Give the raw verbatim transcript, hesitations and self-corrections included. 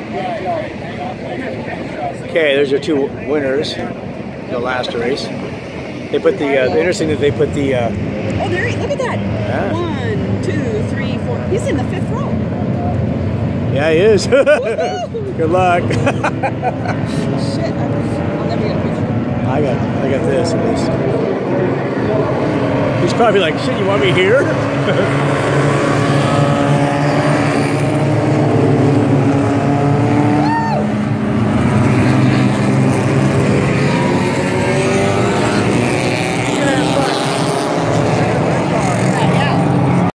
Okay, there's your two winners. The last race. They put the. Uh, the interesting that they put the. Uh, oh, there! Look at that. Yeah. One, two, three, four. He's in the fifth row. Yeah, he is. Good luck. Shit! I'll never get a picture. I got. I got this at least. He's probably like, shit. You want me here?